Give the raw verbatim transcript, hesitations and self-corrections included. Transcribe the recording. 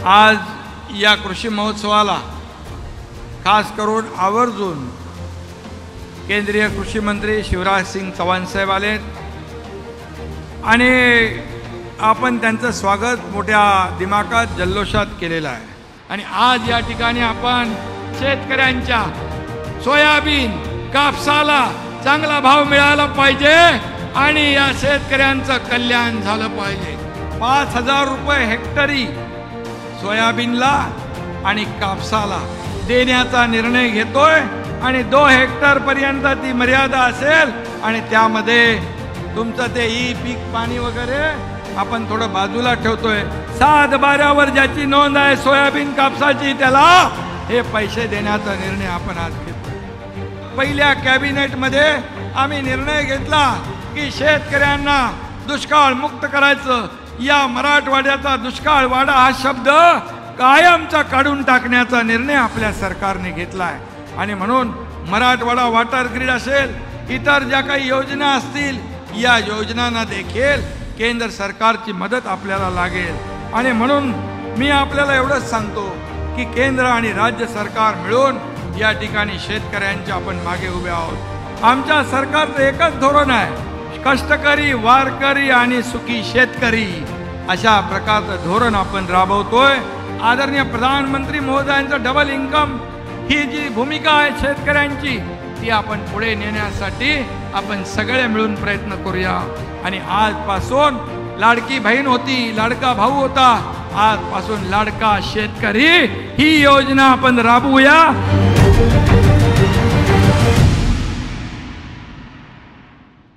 आज या कृषी महोत्सवाला खास करून आवर्जून केंद्रीय कृषी मंत्री शिवराज सिंग चौहान साहेब आले आणि आपण त्यांचं स्वागत मोठ्या दिमाखात जल्लोषात केलेलं आहे। आणि आज या ठिकाणी आपण शेतकऱ्यांच्या सोयाबीन कापसाला चांगला भाव मिळाला पाहिजे आणि या शेतकऱ्यांचं कल्याण झालं पाहिजे। पाच हजार रुपये हेक्टरी सोयाबीनला आणि कापसाला देण्याचा निर्णय घेतोय आणि दो हेक्टर पर्यंत ती मर्यादा असेल आणि त्यामध्ये तुमचं ते ई पीक पाणी वगैरे आपण थोडं बाजूला ठेवतोय। सात बारावर ज्याची नोंद आहे सोयाबीन कापसाची त्याला हे पैसे देण्याचा निर्णय आपण आज घेतोय। पहिल्या कॅबिनेट मध्ये आम्ही निर्णय घेतला की शेतकऱ्यांना दुष्काळ मुक्त करायचं। या मराठवाड्याचा दुष्काळ वाडा हा शब्द कायमचा काढून टाकण्याचा निर्णय आपल्या सरकारने घेतलाय आणि म्हणून मराठवाडा वॉटर ग्रीड असेल इतर ज्या काही योजना असतील या योजनांना देखील केंद्र सरकारची मदत आपल्याला लागेल। आणि म्हणून मी आपल्याला एवढंच सांगतो की केंद्र आणि राज्य सरकार मिळून या ठिकाणी शेतकऱ्यांच्या आपण मागे उभे आहोत। आमच्या सरकारचं एकच धोरण आहे, कष्टकरी वारकरी आणि सुखी शेतकरी अशा प्रकारचं धोरण आपण राबवतोय। आदरणीय प्रधानमंत्री महोदयांचं डबल इन्कम ही जी भूमिका आहे शेतकऱ्यांची ती आपण पुढे नेण्यासाठी आपण सगळे मिळून प्रयत्न करूया। आणि आजपासून लाडकी बहीण होती, लाडका भाऊ होता, आजपासून लाडका शेतकरी ही योजना आपण राबवूया।